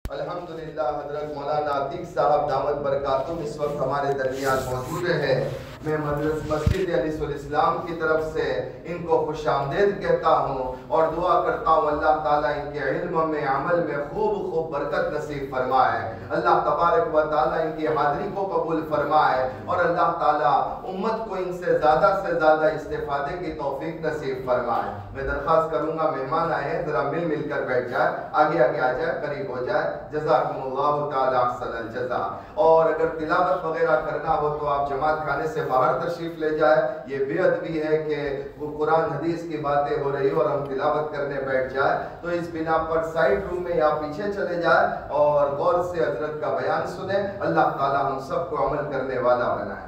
الحمدللہ حضرت مولانا عتیق صاحب دامت برکاتہم اس وقت ہمارے درمیان موجود ہیں۔ میں مسجد علیہ السلام کی طرف سے ان کو خوش آمدید کہتا ہوں اور دعا کرتا ہوں اللہ تعالیٰ ان کے علم میں عمل میں خوب برکت نصیب فرمائے، اللہ تبارک و تعالیٰ ان کی حاضری کو قبول فرمائے اور اللہ تعالیٰ امت کو ان سے زیادہ استفادے کی توفیق نصیب فرمائے۔ میں درخواست کروں گا مہمان آئے ہیں ذرا مل کر بیٹھ جائے، آگے آ جائے، قریب ہو جائے۔ جزاکم اللہ تعالی احسن الجزا۔ اور اگر تلاوت وغیرہ کرنا ہو تو آپ جماعت خانے سے باہر تشریف لے جائے۔ یہ بے ادبی ہے کہ وہ قرآن حدیث کی باتیں ہو رہی اور ہم تلاوت کرنے بیٹھ جائے، تو اس بنا پر سائڈ روم میں یا پیچھے چلے جائے اور غور سے حضرت کا بیان سنیں۔ اللہ تعالی ہم سب کو عمل کرنے والا بنائے۔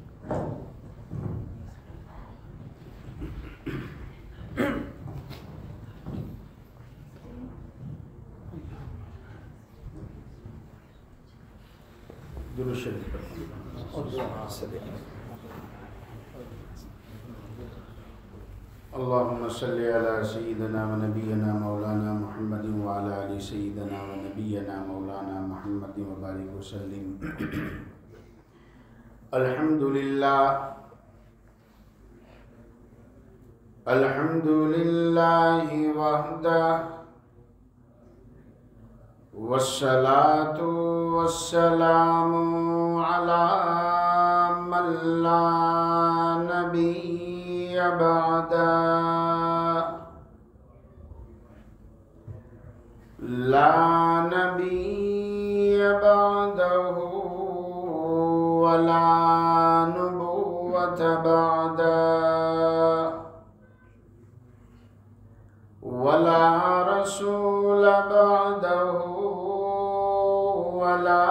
اللهم صل على سيدنا ونبينا مولانا محمد وعلى آل سيدنا ونبينا مولانا محمد وبارك وسلم۔ الحمد لله وحده والصلاة والسلام على من لا نبي بعده، لا نبي بعده ولا نبوة بعده ولا رسول بعده ولا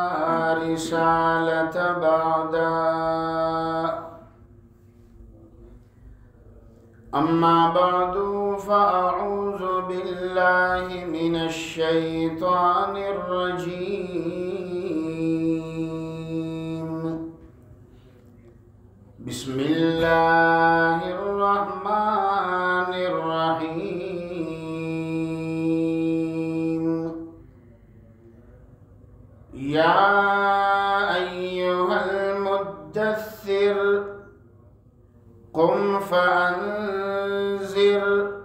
رسالة بعده۔ أما بعد فأعوذ بالله من الشيطان الرجيم، بسم الله الرحمن الرحيم۔ يا أيها المدثر قم فأنذر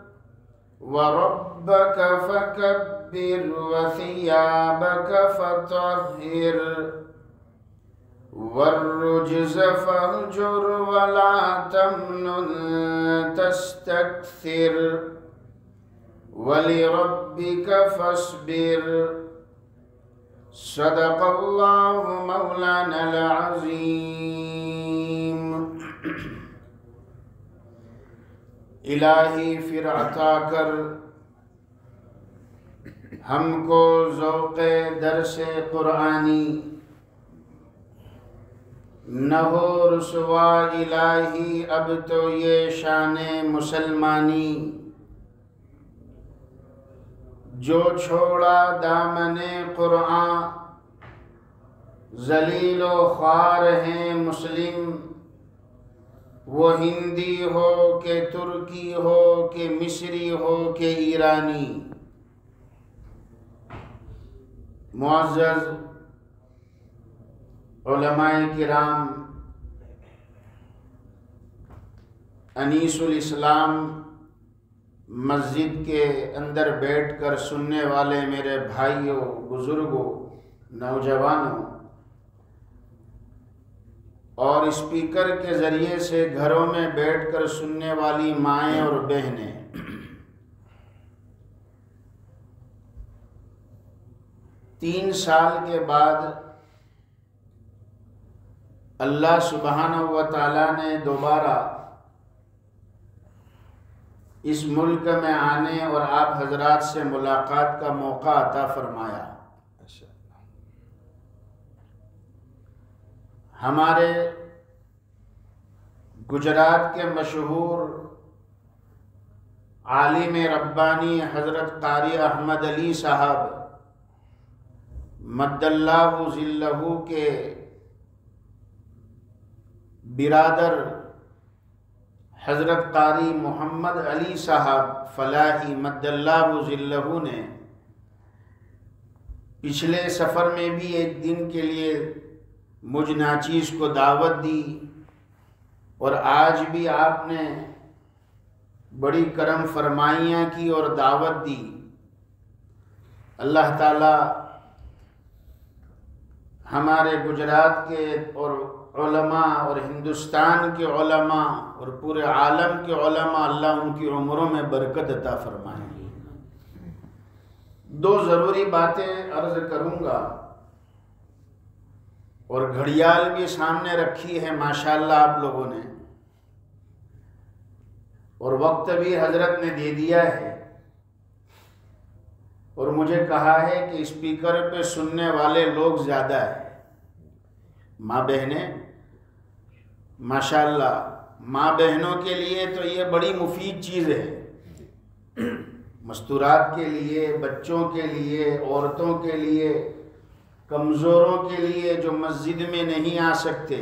وربك فكبر وثيابك فطهر والرجز فاهجر ولا تمنن تستكثر ولربك فاصبر۔ صدق اللہ مولانا العظیم۔ الہی پھر عطا کر ہم کو ذوق درس قرآنی، نہ ہو رسوا الہی اب تو یہ شان مسلمانی، جو چھوڑا دامن قرآن ذلیل و خوار ہیں مسلم، وہ ہندی ہو کہ ترکی ہو کہ مصری ہو کہ ایرانی۔ معزز علماء کرام، انیس الاسلام مسجد کے اندر بیٹھ کر سننے والے میرے بھائیوں، بزرگوں، نوجوانوں اور اسپیکر کے ذریعے سے گھروں میں بیٹھ کر سننے والی مائیں اور بہنیں، 3 سال کے بعد اللہ سبحانہ و تعالیٰ نے دوبارہ اس ملک میں آنے اور آپ حضرات سے ملاقات کا موقع عطا فرمایا۔ ہمارے گجرات کے مشہور عالم ربانی حضرت قاری احمد علی صاحب مد اللہ ظلہ کے برادر حضرت قاری محمد علی صاحب فلاحی مد اللہ ظلہ نے پچھلے سفر میں بھی ایک دن کے لیے مجھ ناچیز کو دعوت دی، اور آج بھی آپ نے بڑی کرم فرمائیاں کی اور دعوت دی۔ اللہ تعالی ہمارے گجرات کے اور علماء اور ہندوستان کے علماء اور پورے عالم کے علماء، اللہ ان کی عمروں میں برکت عطا فرمائیں۔ دو ضروری باتیں عرض کروں گا، اور گھڑیال بھی سامنے رکھی ہے ماشاءاللہ آپ لوگوں نے، اور وقت بھی حضرت نے دے دیا ہے، اور مجھے کہا ہے کہ اسپیکر پہ سننے والے لوگ زیادہ ہیں۔ ماں بہنیں ماشاءاللہ، ماں بہنوں کے لیے تو یہ بڑی مفید چیز ہے، مستورات کے لیے، بچوں کے لیے، عورتوں کے لیے، کمزوروں کے لیے جو مسجد میں نہیں آ سکتے،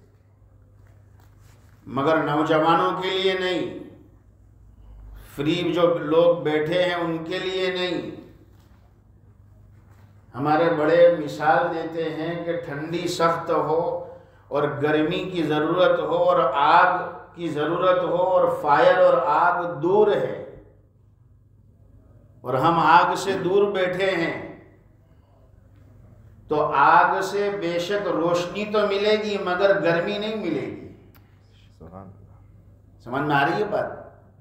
مگر نوجوانوں کے لیے نہیں، فری جو لوگ بیٹھے ہیں ان کے لیے نہیں۔ ہمارے بڑے مثال دیتے ہیں کہ ٹھنڈی سخت ہو اور گرمی کی ضرورت ہو اور آگ کی ضرورت ہو، اور فائر اور آگ دور ہے، اور ہم آگ سے دور بیٹھے ہیں، تو آگ سے بے شک روشنی تو ملے گی مگر گرمی نہیں ملے گی۔ سمجھ میں آ رہی ہے بات؟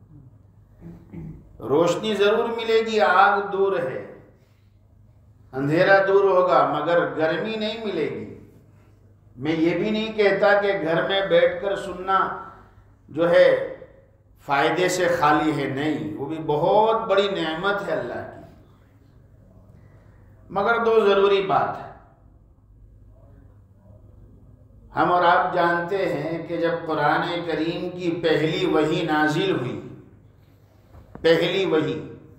روشنی ضرور ملے گی، آگ دور ہے، اندھیرا دور ہوگا مگر گرمی نہیں ملے گی۔ میں یہ بھی نہیں کہتا کہ گھر میں بیٹھ کر سننا جو ہے فائدے سے خالی ہے، نہیں، وہ بھی بہت بڑی نعمت ہے اللہ کی، مگر دو ضروری بات ہے۔ ہم اور آپ جانتے ہیں کہ جب قرآن کریم کی پہلی وحی نازل ہوئی، پہلی وحی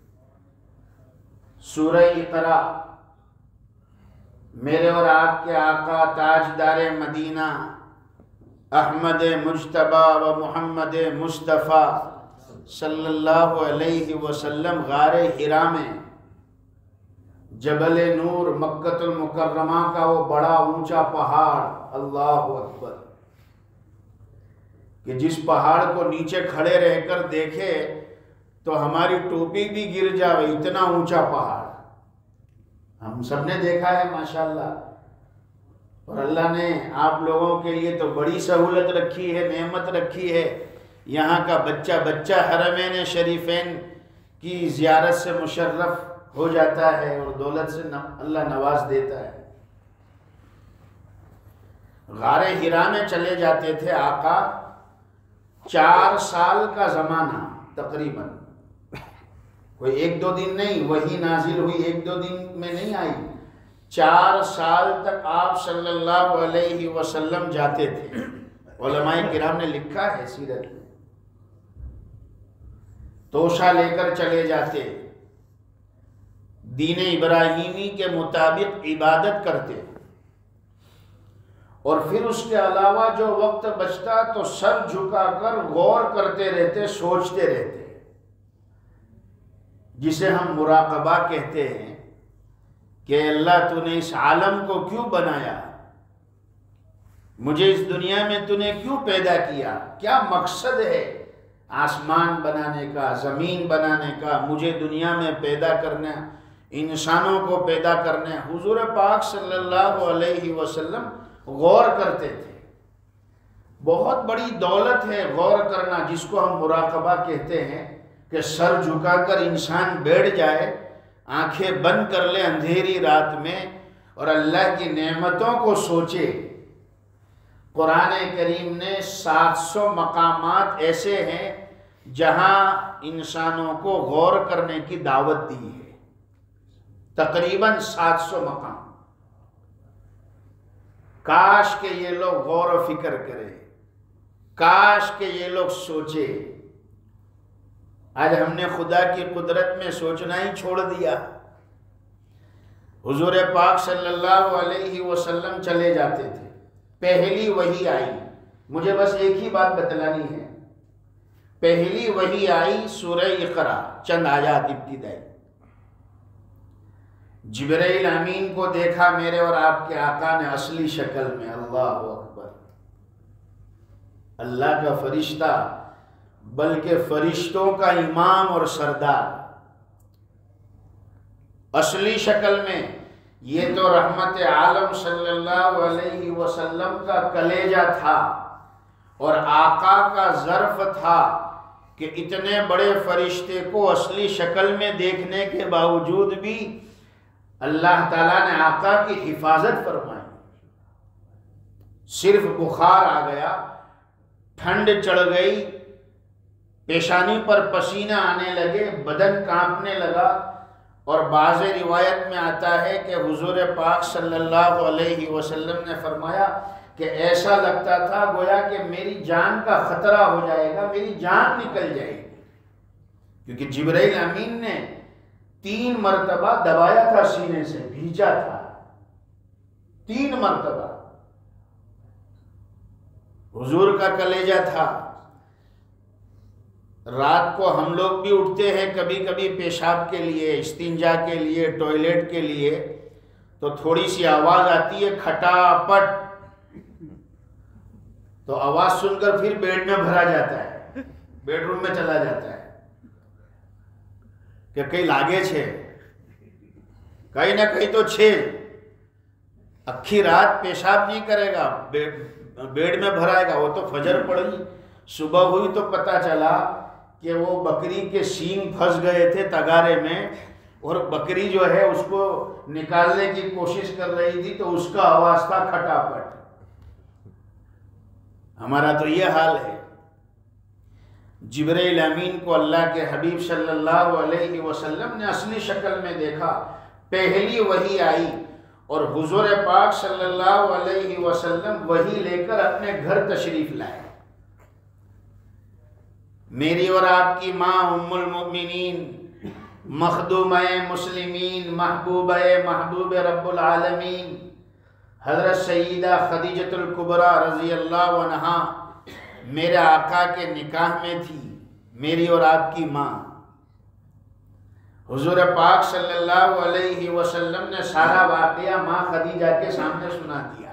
سورہ اقرا، میرے اور آپ کے آقا تاجدار مدینہ احمد مجتبی و محمد مصطفیٰ صلی اللہ علیہ وسلم غار حرا میں جبل نور مکۃ المکرمہ کا وہ بڑا اونچا پہاڑ، اللہ اکبر، کہ جس پہاڑ کو نیچے کھڑے رہ کر دیکھے تو ہماری ٹوپی بھی گر جائے، اتنا اونچا پہاڑ ہم سب نے دیکھا ہے ماشاءاللہ۔ اور اللہ نے آپ لوگوں کے لیے تو بڑی سہولت رکھی ہے، نعمت رکھی ہے، یہاں کا بچہ حرمین شریفین کی زیارت سے مشرف ہو جاتا ہے، اور دولت سے اللہ نواز دیتا ہے۔ غار حرا میں چلے جاتے تھے آقا، 4 سال کا زمانہ تقریباً، کوئی 1-2 دن نہیں، وہی نازل ہوئی 1-2 دن میں نہیں آئی، 4 سال تک آپ صلی اللہ علیہ وسلم جاتے تھے۔ علماء کرام نے لکھا ہے سیرت میں، توشہ لے کر چلے جاتے، دین ابراہیمی کے مطابق عبادت کرتے، اور پھر اس کے علاوہ جو وقت بچتا تو سر جھکا کر غور کرتے رہتے، سوچتے رہتے، جسے ہم مراقبہ کہتے ہیں کہ اللہ تو نے اس عالم کو کیوں بنایا، مجھے اس دنیا میں تو نے کیوں پیدا کیا، کیا مقصد ہے آسمان بنانے کا، زمین بنانے کا، مجھے دنیا میں پیدا کرنا، انسانوں کو پیدا کرنا۔ حضور پاک صلی اللہ علیہ وسلم غور کرتے تھے۔ بہت بڑی دولت ہے غور کرنا، جس کو ہم مراقبہ کہتے ہیں، کہ سر جھکا کر انسان بیٹھ جائے، آنکھیں بند کر لے اندھیری رات میں، اور اللہ کی نعمتوں کو سوچے۔ قرآن کریم نے 700 مقامات ایسے ہیں جہاں انسانوں کو غور کرنے کی دعوت دی ہے، تقریباً 700 مقام۔ کاش کہ یہ لوگ غور و فکر کریں، کاش کہ یہ لوگ سوچے۔ آج ہم نے خدا کی قدرت میں سوچنا ہی چھوڑ دیا۔ حضور پاک صلی اللہ علیہ وسلم چلے جاتے تھے، پہلی وحی آئی، مجھے بس ایک ہی بات بتلانی ہے، پہلی وحی آئی سورہ اقرا، چند آیات ابتدائی، جبرائیل امین کو دیکھا میرے اور آپ کے آقا نے اصلی شکل میں۔ اللہ اکبر! اللہ کا فرشتہ، بلکہ فرشتوں کا امام اور سردار، اصلی شکل میں۔ یہ تو رحمت عالم صلی اللہ علیہ وسلم کا کلیجہ تھا اور آقا کا ظرف تھا کہ اتنے بڑے فرشتے کو اصلی شکل میں دیکھنے کے باوجود بھی اللہ تعالیٰ نے آقا کی حفاظت فرمائی۔ صرف بخار آ گیا، ٹھنڈ چڑھ گئی، پیشانی پر پسینہ آنے لگے، بدن کانپنے لگا، اور بعض روایت میں آتا ہے کہ حضور پاک صلی اللہ علیہ وسلم نے فرمایا کہ ایسا لگتا تھا گویا کہ میری جان کا خطرہ ہو جائے گا، میری جان نکل جائے گی، کیونکہ جبرائیل امین نے 3 مرتبہ دبایا تھا، سینے سے بھیجا تھا 3 مرتبہ۔ حضور کا کلیجہ تھا۔ رات کو ہم لوگ بھی اٹھتے ہیں کبھی کبھی پیشاب کے لیے، استنجا کے لیے، ٹوائلٹ کے لیے، تو تھوڑی سی آواز آتی ہے کھٹا پٹ، تو آواز سن کر پھر بیڈ میں بھرا جاتا ہے، بیڈ روم میں چلا جاتا ہے کہ کہیں لاگے چھے، کہیں نہ کہیں تو چھے، اکھی رات پیشاب نہیں کرے گا، بیڈ میں بھرائے گا۔ وہ تو فجر پڑی، صبح ہوئی تو پتہ چلا کہ وہ بکری کے سینگ پھنس گئے تھے تگارے میں، اور بکری جو ہے اس کو نکالنے کی کوشش کر رہی تھی، تو اس کا آواز تھا کھٹا پٹ۔ ہمارا تو یہ حال ہے۔ جبرائیل امین کو اللہ کے حبیب صلی اللہ علیہ وسلم نے اصلی شکل میں دیکھا، پہلی وحی آئی، اور حضور پاک صلی اللہ علیہ وسلم وحی لے کر اپنے گھر تشریف لائے۔ میری اور آپ کی ماں ام المؤمنین، مخدومہ مسلمین، محبوبہ محبوب رب العالمین، حضرت سیدہ خدیجۃ الکبریٰ رضی اللہ عنہا میرے آقا کے نکاح میں تھی، میری اور آپ کی ماں۔ حضور پاک صلی اللہ علیہ وسلم نے سارا واقعہ ماں خدیجہ کے سامنے سنا دیا،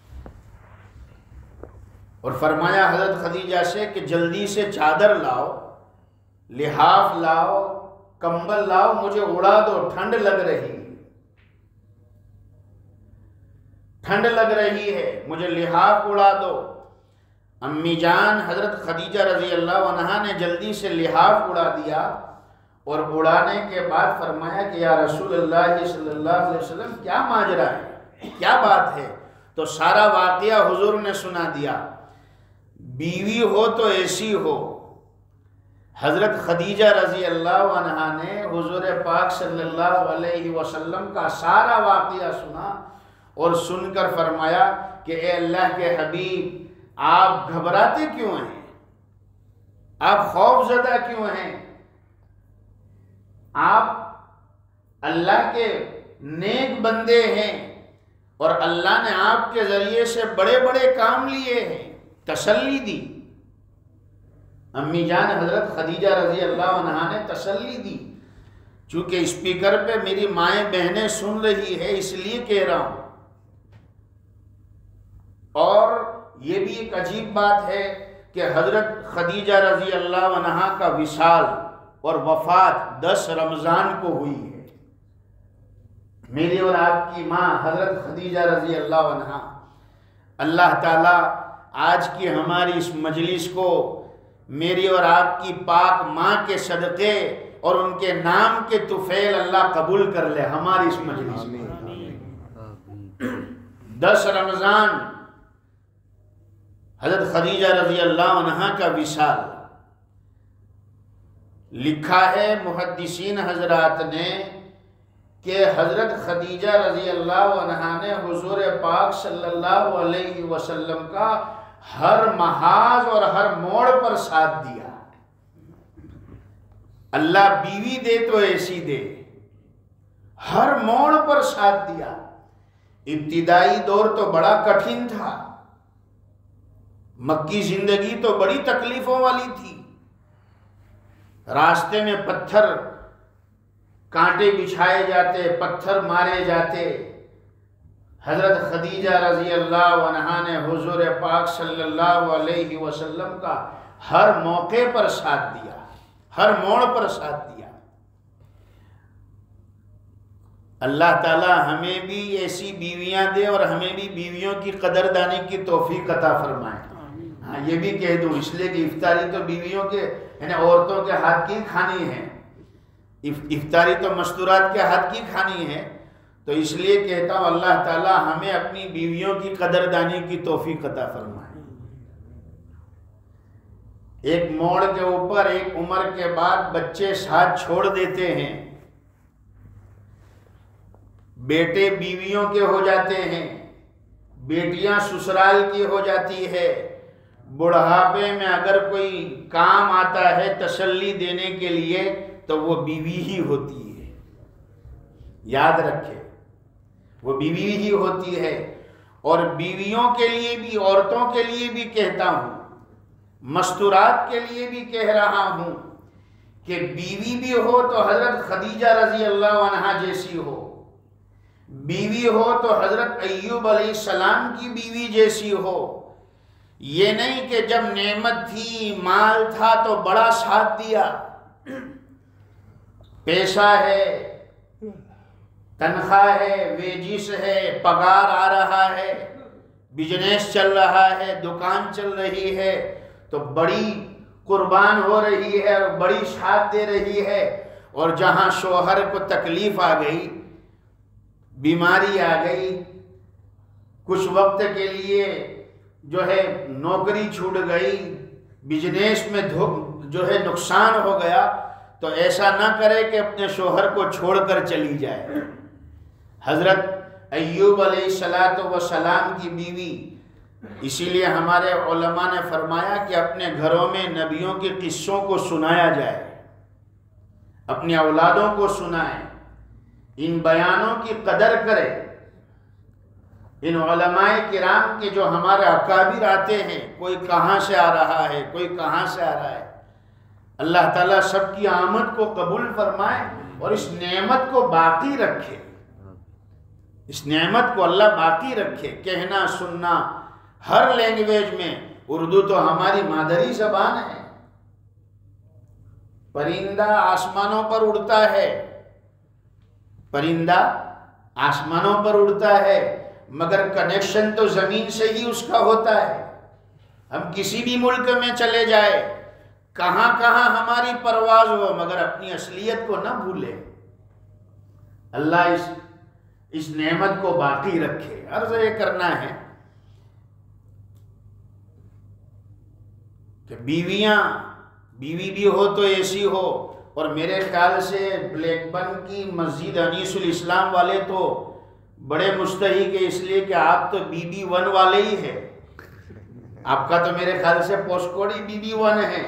اور فرمایا حضرت خدیجہ سے کہ جلدی سے چادر لاؤ، لحاف لاؤ، کمبل لاؤ، مجھے اڑا دو، ٹھنڈ لگ رہی ہے، ٹھنڈ لگ رہی ہے، مجھے لحاف اڑا دو۔ امی جان حضرت خدیجہ رضی اللہ عنہا نے جلدی سے لحاف اڑا دیا، اور اڑانے کے بعد فرمایا کہ یا رسول اللہ صلی اللہ علیہ وسلم کیا ماجرا ہے، کیا بات ہے؟ تو سارا واقعہ حضور نے سنا دیا۔ بیوی ہو تو ایسی ہو۔ حضرت خدیجہ رضی اللہ عنہا نے حضور پاک صلی اللہ علیہ وسلم کا سارا واقعہ سنا، اور سن کر فرمایا کہ اے اللہ کے حبیب، آپ گھبراتے کیوں ہیں؟ آپ خوف زدہ کیوں ہیں؟ آپ اللہ کے نیک بندے ہیں، اور اللہ نے آپ کے ذریعے سے بڑے بڑے کام لیے ہیں، تسلی دی۔ امی جان حضرت خدیجہ رضی اللہ عنہا نے تسلی دی، چونکہ اسپیکر پہ میری مائیں بہنیں سن رہی ہے اس لیے کہہ رہا ہوں۔ اور یہ بھی ایک عجیب بات ہے کہ حضرت خدیجہ رضی اللہ عنہا کا وصال اور وفات 10 رمضان کو ہوئی ہے۔ میری اور آپ کی ماں حضرت خدیجہ رضی اللہ عنہا، اللہ تعالیٰ آج کی ہماری اس مجلس کو میری اور آپ کی پاک ماں کے صدقے اور ان کے نام کے طفیل اللہ قبول کر لے ہماری اس مجلس میں۔ 10 رمضان حضرت خدیجہ رضی اللہ عنہا کا وصال۔ لکھا ہے محدثین حضرات نے کہ حضرت خدیجہ رضی اللہ عنہا نے حضور پاک صلی اللہ علیہ وسلم کا ہر محاذ اور ہر موڑ پر ساتھ دیا۔ اللہ بیوی دے تو ایسی دے، ہر موڑ پر ساتھ دیا۔ ابتدائی دور تو بڑا کٹھن تھا، مکی زندگی تو بڑی تکلیفوں والی تھی، راستے میں پتھر کانٹے بچھائے جاتے، پتھر مارے جاتے، حضرت خدیجہ رضی اللہ عنہا نے حضور پاک صلی اللہ علیہ وسلم کا ہر موقع پر ساتھ دیا، ہر موڑ پر ساتھ دیا۔ اللہ تعالی ہمیں بھی ایسی بیویاں دے اور ہمیں بھی بیویوں کی قدردانی کی توفیق عطا فرمائے۔ ہاں یہ بھی کہہ دوں اس لیے کہ افطاری تو بیویوں کے یعنی عورتوں کے ہاتھ کی کھانی ہے، افطاری تو مستورات کے ہاتھ کی کھانی ہے، تو اس لیے کہتا ہوں اللہ تعالی ہمیں اپنی بیویوں کی قدردانی کی توفیق عطا فرمائے۔ ایک موڑ کے اوپر ایک عمر کے بعد بچے ساتھ چھوڑ دیتے ہیں، بیٹے بیویوں کے ہو جاتے ہیں، بیٹیاں سسرال کی ہو جاتی ہے، بڑھاپے میں اگر کوئی کام آتا ہے تسلی دینے کے لیے تو وہ بیوی ہی ہوتی ہے، یاد رکھے وہ بیوی ہی ہوتی ہے۔ اور بیویوں کے لیے بھی، عورتوں کے لیے بھی کہتا ہوں، مستورات کے لیے بھی کہہ رہا ہوں کہ بیوی بھی ہو تو حضرت خدیجہ رضی اللہ عنہا جیسی ہو، بیوی ہو تو حضرت ایوب علیہ السلام کی بیوی جیسی ہو۔ یہ نہیں کہ جب نعمت تھی، مال تھا تو بڑا ساتھ دیا، پیسہ ہے، تنخواہ ہے، ویجز ہے، پگار آ رہا ہے، بزنس چل رہا ہے، دکان چل رہی ہے تو بڑی قربان ہو رہی ہے اور بڑی ساتھ دے رہی ہے، اور جہاں شوہر کو تکلیف آ گئی، بیماری آ گئی، کچھ وقت کے لیے جو ہے نوکری چھوٹ گئی، بزنس میں جو ہے نقصان ہو گیا، تو ایسا نہ کرے کہ اپنے شوہر کو چھوڑ کر چلی جائے۔ حضرت ایوب علیہ السلام کی بیوی، اسی لیے ہمارے علماء نے فرمایا کہ اپنے گھروں میں نبیوں کے قصوں کو سنایا جائے، اپنی اولادوں کو سنائیں، ان بیانوں کی قدر کرے۔ ان علماء کرام کے جو ہمارے اکابر آتے ہیں، کوئی کہاں سے آ رہا ہے، کوئی کہاں سے آ رہا ہے، اللہ تعالیٰ سب کی آمد کو قبول فرمائے اور اس نعمت کو باقی رکھے، اس نعمت کو اللہ باقی رکھے۔ کہنا سننا ہر لینگویج میں، اردو تو ہماری مادری زبان ہے، پرندہ آسمانوں پر اڑتا ہے، پرندہ آسمانوں پر اڑتا ہے، مگر کنیکشن تو زمین سے ہی اس کا ہوتا ہے۔ ہم کسی بھی ملک میں چلے جائے، کہاں کہاں ہماری پرواز ہو، مگر اپنی اصلیت کو نہ بھولے۔ اللہ اس نعمت کو باقی رکھے۔ عرض یہ کرنا ہے کہ بیوی بھی ہو تو ایسی ہو، اور میرے خیال سے بلیک بن کی مسجد انیس الاسلام والے تو بڑے مستحق ہیں، اس لیے کہ آپ تو BB1 والے ہی ہیں، آپ کا تو میرے خیال سے پوسٹ کوڈ ہی BB1 ہے،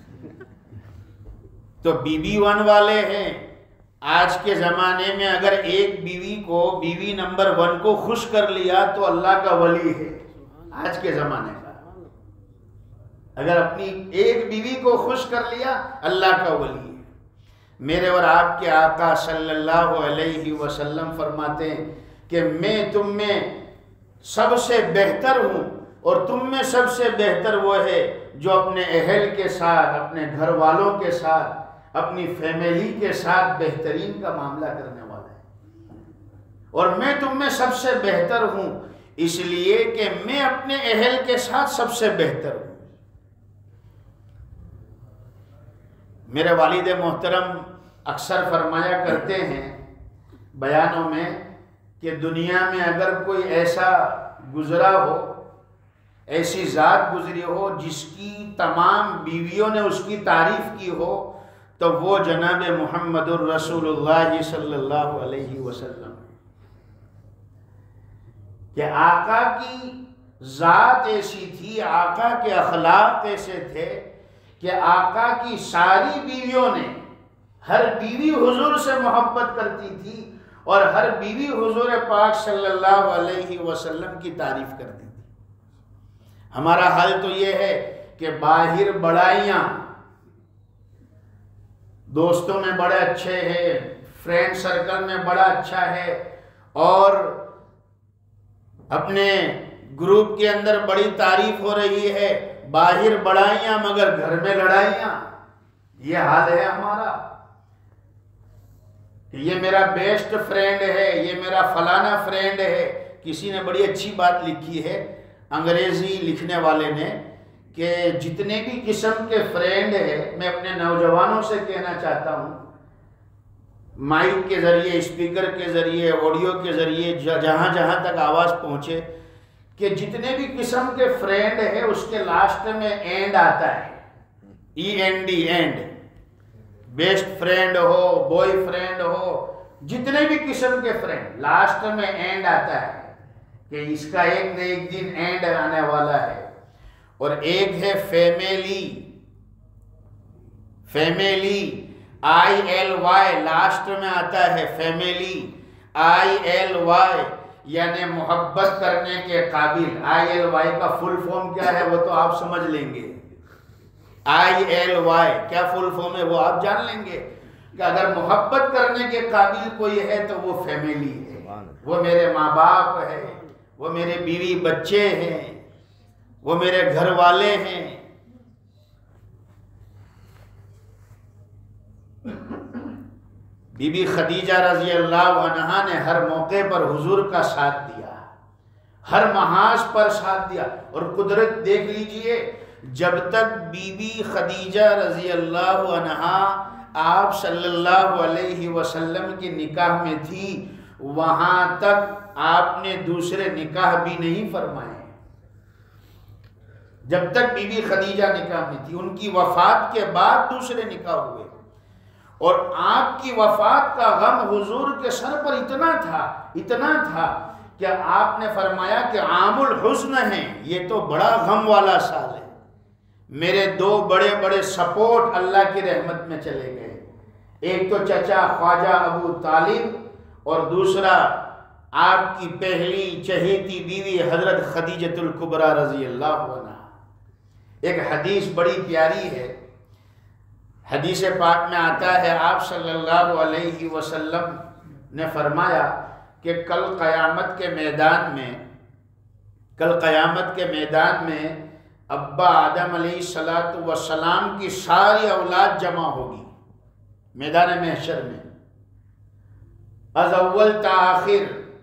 تو BB1 والے ہیں۔ آج کے زمانے میں اگر ایک بیوی کو، بیوی نمبر 1 کو خوش کر لیا تو اللہ کا ولی ہے، آج کے زمانے کا۔ اگر اپنی ایک بیوی کو خوش کر لیا، اللہ کا ولی ہے۔ میرے اور آپ کے آقا صلی اللہ علیہ وسلم فرماتے ہیں کہ میں تم میں سب سے بہتر ہوں، اور تم میں سب سے بہتر وہ ہے جو اپنے اہل کے ساتھ، اپنے گھر والوں کے ساتھ، اپنی فیملی کے ساتھ بہترین کا معاملہ کرنے والا ہے۔ اور میں تم میں سب سے بہتر ہوں اس لیے کہ میں اپنے اہل کے ساتھ سب سے بہتر ہوں۔ میرے والد محترم اکثر فرمایا کرتے ہیں بیانوں میں کہ دنیا میں اگر کوئی ایسا گزرا ہو، ایسی ذات گزری ہو جس کی تمام بیویوں نے اس کی تعریف کی ہو، تو وہ جناب محمد الرسول اللہ صلی اللہ علیہ وسلم، کہ آقا کی ذات ایسی تھی، آقا کے اخلاق ایسے تھے کہ آقا کی ساری بیویوں نے، ہر بیوی حضور سے محبت کرتی تھی اور ہر بیوی حضور پاک صلی اللہ علیہ وسلم کی تعریف کرتی تھی۔ ہمارا حال تو یہ ہے کہ باہر بڑائیاں، دوستوں میں بڑے اچھے ہیں، فرینڈ سرکل میں بڑا اچھا ہے اور اپنے گروپ کے اندر بڑی تعریف ہو رہی ہے، باہر بڑائیاں مگر گھر میں لڑائیاں. یہ حال ہے ہمارا. یہ میرا بیسٹ فرینڈ ہے، یہ میرا فلانا فرینڈ ہے. کسی نے بڑی اچھی بات لکھی ہے انگریزی لکھنے والے نے کہ جتنے بھی قسم کے فرینڈ ہیں، میں اپنے نوجوانوں سے کہنا چاہتا ہوں، مائک کے ذریعے، اسپیکر کے ذریعے، آڈیو کے ذریعے، جہاں جہاں تک آواز پہنچے، کہ جتنے بھی قسم کے فرینڈ ہیں اس کے لاسٹ میں اینڈ آتا ہے، END، اینڈ. بیسٹ فرینڈ ہو، بوائے فرینڈ ہو، جتنے بھی قسم کے فرینڈ، لاسٹ میں اینڈ آتا ہے کہ اس کا ایک نہ ایک دن اینڈ آنے والا ہے. اور ایک ہے فیملی. ILY لاسٹ میں آتا ہے، فیملی ILY یعنی محبت کرنے کے قابل. ILY کا فل فارم کیا ہے وہ تو آپ سمجھ لیں گے. ILY کیا فل فارم ہے وہ آپ جان لیں گے کہ اگر محبت کرنے کے قابل کوئی ہے تو وہ فیملی ہے. وہ میرے ماں باپ ہے، وہ میرے بیوی بچے ہیں، وہ میرے گھر والے ہیں. بی بی خدیجہ رضی اللہ عنہا نے ہر موقع پر حضور کا ساتھ دیا، ہر محاذ پر ساتھ دیا. اور قدرت دیکھ لیجئے، جب تک بی بی خدیجہ رضی اللہ عنہا آپ صلی اللہ علیہ وسلم کے نکاح میں تھی، وہاں تک آپ نے دوسرے نکاح بھی نہیں فرمائے. جب تک بی بی خدیجہ نکاح میں تھی، ان کی وفات کے بعد دوسرے نکاح ہوئے. اور آپ کی وفات کا غم حضور کے سر پر اتنا تھا کہ آپ نے فرمایا کہ عام الحزن ہے، یہ تو بڑا غم والا سال ہے. میرے دو بڑے بڑے سپورٹ اللہ کی رحمت میں چلے گئے. ایک تو چچا خواجہ ابو طالب اور دوسرا آپ کی پہلی چہیتی بیوی حضرت خدیجۃ الکبریٰ رضی اللہ عنہا. ایک حدیث بڑی پیاری ہے. حدیث پاک میں آتا ہے آپ صلی اللہ علیہ وسلم نے فرمایا کہ کل قیامت کے میدان میں ابا آدم علیہ السلام کی ساری اولاد جمع ہوگی میدان محشر میں. از اول تا آخر،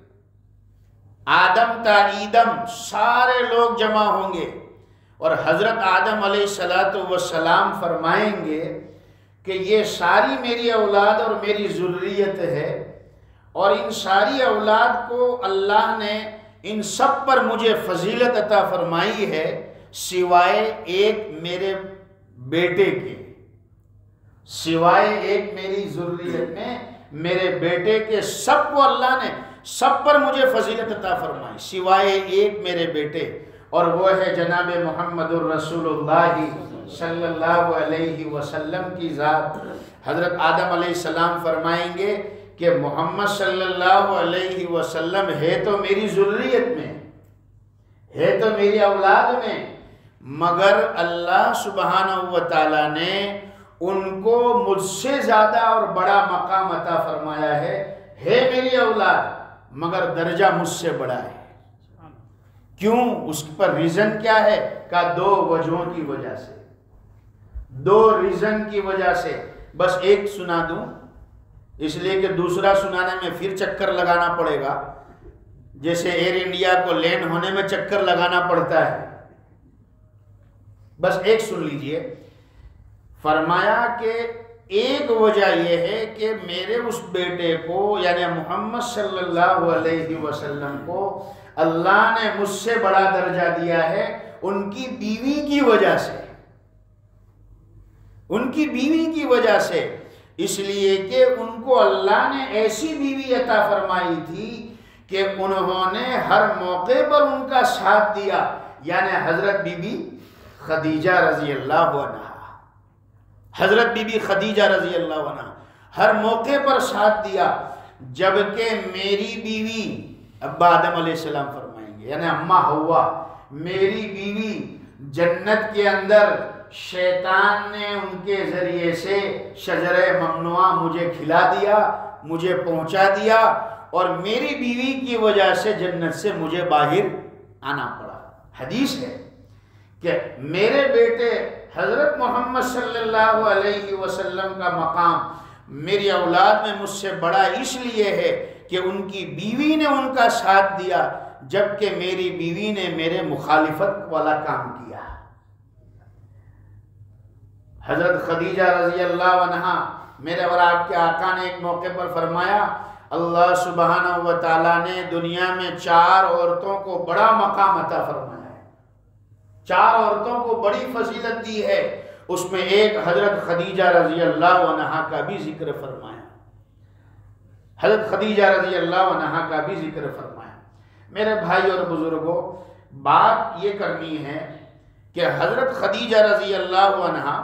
آدم تا ایدم، سارے لوگ جمع ہوں گے. اور حضرت آدم علیہ السلام فرمائیں گے کہ یہ ساری میری اولاد اور میری ذریت ہے، اور ان ساری اولاد کو اللہ نے ان سب پر مجھے فضیلت عطا فرمائی ہے سوائے ایک میرے بیٹے کے. سوائے ایک میری ذریت میں میرے بیٹے کے سب کو اللہ نے سب پر مجھے فضیلت عطا فرمائی سوائے ایک میرے بیٹے، اور وہ ہے جناب محمد الرسول اللہ صلی اللہ علیہ وسلم کی ذات. حضرت آدم علیہ السلام فرمائیں گے کہ محمد صلی اللہ علیہ وسلم ہے تو میری ذریت میں، ہے تو میری اولاد میں، مگر اللہ سبحانہ و تعالیٰ نے ان کو مجھ سے زیادہ اور بڑا مقام عطا فرمایا ہے میری اولاد، مگر درجہ مجھ سے بڑا ہے. کیوں؟ اس پر ریزن کیا ہے؟ کہ دو وجہوں کی وجہ سے، دو ریزن کی وجہ سے. بس ایک سنا دوں اس لیے کہ دوسرا سنانے میں پھر چکر لگانا پڑے گا، جیسے ایئر انڈیا کو لینڈ ہونے میں چکر لگانا پڑتا ہے. بس ایک سن لیجئے. فرمایا کہ ایک وجہ یہ ہے کہ میرے اس بیٹے کو یعنی محمد صلی اللہ علیہ وسلم کو اللہ نے مجھ سے بڑا درجہ دیا ہے ان کی بیوی کی وجہ سے، ان کی بیوی کی وجہ سے. اس لیے کہ ان کو اللہ نے ایسی بیوی عطا فرمائی تھی کہ انہوں نے ہر موقع پر ان کا ساتھ دیا، یعنی حضرت بی بی خدیجہ رضی اللہ عنہا، حضرت بی بی خدیجہ رضی اللہ عنہا ہر موقع پر ساتھ دیا. جبکہ میری بیوی، ابا آدم علیہ السلام فرمائیں گے یعنی اماں حوا، میری بیوی جنت کے اندر شیطان نے ان کے ذریعے سے شجرہ ممنوعہ مجھے کھلا دیا، مجھے پہنچا دیا اور میری بیوی کی وجہ سے جنت سے مجھے باہر آنا پڑا۔ حدیث ہے کہ میرے بیٹے حضرت محمد صلی اللہ علیہ وسلم کا مقام میری اولاد میں مجھ سے بڑا اس لیے ہے کہ ان کی بیوی نے ان کا ساتھ دیا، جبکہ میری بیوی نے میرے مخالفت والا کام کیا۔ حضرت خدیجہ رضی اللہ عنہا، میرے اور آپ کے آقا نے ایک موقع پر فرمایا، اللہ سبحانہ و تعالیٰ نے دنیا میں 4 عورتوں کو بڑا مقام عطا فرمایا ہے، 4 عورتوں کو بڑی فضیلت دی ہے، اس میں ایک حضرت خدیجہ رضی اللہ عنہا کا بھی ذکر فرمایا، حضرت خدیجہ رضی اللہ عنہا کا بھی ذکر فرمایا۔ میرے بھائی اور بزرگوں، بات یہ کرنی ہے کہ حضرت خدیجہ رضی اللہ عنہا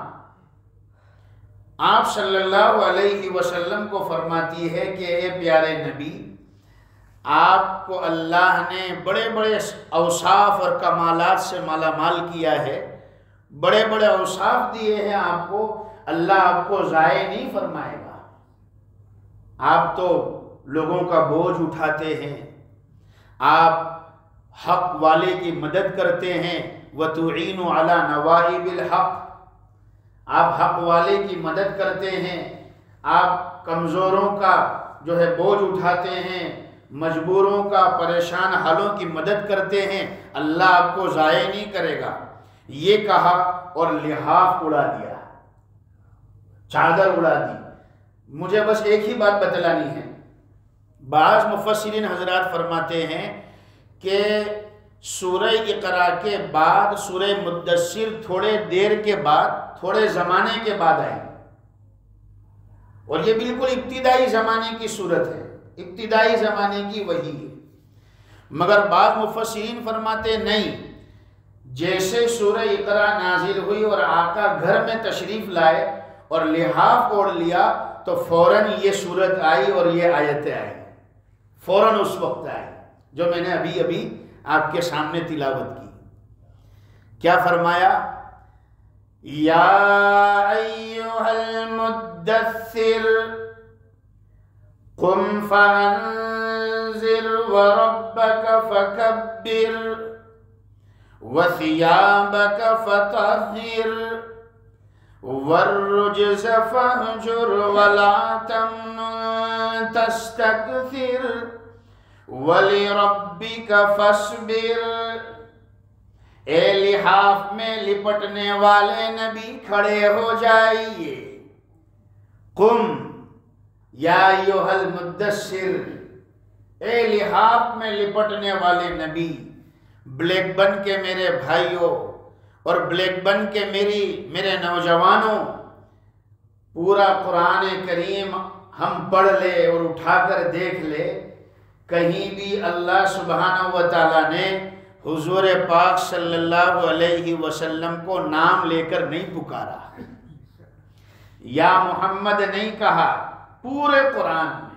آپ صلی اللہ علیہ وسلم کو فرماتی ہے کہ اے پیارے نبی، آپ کو اللہ نے بڑے بڑے اوصاف اور کمالات سے مالا مال کیا ہے، بڑے بڑے اوصاف دیے ہیں آپ کو، اللہ آپ کو ضائع نہیں فرمائے گا۔ آپ تو لوگوں کا بوجھ اٹھاتے ہیں، آپ حق والے کی مدد کرتے ہیں، وَتُعِينُ عَلَى نَوَائِبِ الْحَقِّ، آپ حق والے کی مدد کرتے ہیں، آپ کمزوروں کا جو ہے بوجھ اٹھاتے ہیں، مجبوروں کا، پریشان حالوں کی مدد کرتے ہیں، اللہ آپ کو ضائع نہیں کرے گا۔ یہ کہا اور لحاف اڑا دیا، چادر اڑا دی۔ مجھے بس ایک ہی بات بتلانی ہے، بعض مفسرین حضرات فرماتے ہیں کہ سورہ اقرا کے بعد سورہ مدثر تھوڑے دیر کے بعد، تھوڑے زمانے کے بعد آئی، اور یہ بالکل ابتدائی زمانے کی صورت ہے، ابتدائی زمانے کی وحی ہے۔ مگر بعض مفسرین فرماتے نہیں، جیسے سورہ اقرا نازل ہوئی اور آقا گھر میں تشریف لائے اور لحاف اوڑھ لیا تو فوراً یہ صورت آئی اور یہ آیتیں آئی، فوراً اس وقت آئی جو میں نے ابھی آپ کے سامنے تلاوت کی۔ کیا فرمایا؟ یا ایھا المدثر قم فانذر وربک فکبر وثیابک فطہر والرجز فاہجر ولا تمنن تستکثر وَلِرَبِّكَ فَاصْبِرْ۔ اے لحاف میں لپٹنے والے نبی کھڑے ہو جائیے، قم یا ایھا المدثر، اے لحاف میں لپٹنے والے نبی، بلیک بن کے میرے بھائیوں اور بلیک بن کے میرے نوجوانوں، پورا قرآن کریم ہم پڑھ لے اور اٹھا کر دیکھ لے، کہیں بھی اللہ سبحانہ و تعالیٰ نے حضور پاک صلی اللہ علیہ وسلم کو نام لے کر نہیں پکارا، یا محمد نہیں کہا۔ پورے قرآن میں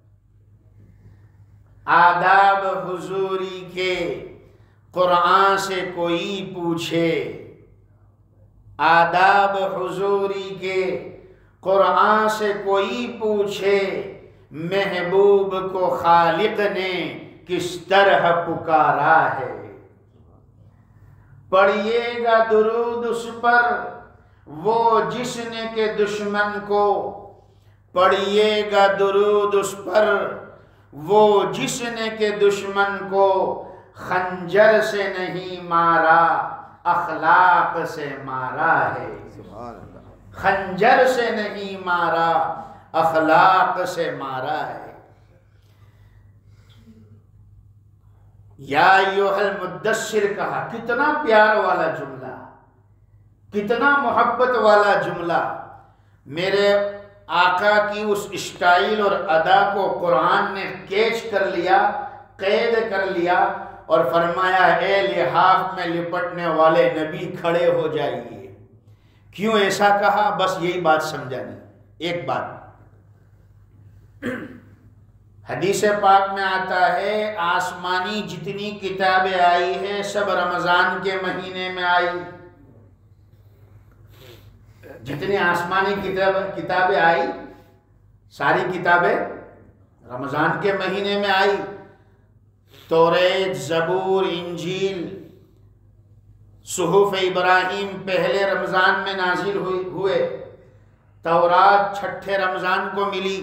آداب حضوری کے قرآن سے کوئی پوچھے، آداب حضوری کے قرآن سے کوئی پوچھے، محبوب کو خالق نے کس طرح پکارا ہے۔ پڑھیے گا درود اس پر وہ جس نے کہ دشمن کو، پڑھیے گا درود اس پر وہ جس نے کہ دشمن کو خنجر سے نہیں مارا، اخلاق سے مارا ہے۔ خنجر سے نہیں مارا، اخلاق سے مارا ہے۔ یا ایھا المدثر کہا، کتنا پیار والا جملہ، کتنا محبت والا جملہ۔ میرے آقا کی اس اسٹائل اور ادا کو قرآن نے کیچ کر لیا، قید کر لیا اور فرمایا اے لحاف میں لپٹنے والے نبی کھڑے ہو جائیے۔ کیوں ایسا کہا؟ بس یہی بات سمجھانی، ایک بات۔ حدیث پاک میں آتا ہے آسمانی جتنی کتابیں آئی ہیں سب رمضان کے مہینے میں آئی۔ جتنی آسمانی کتابیں آئی ساری کتابیں رمضان کے مہینے میں آئی۔ توریت، زبور، انجیل، صحف ابراہیم پہلے رمضان میں نازل ہوئے، تورات چھٹے رمضان کو ملی،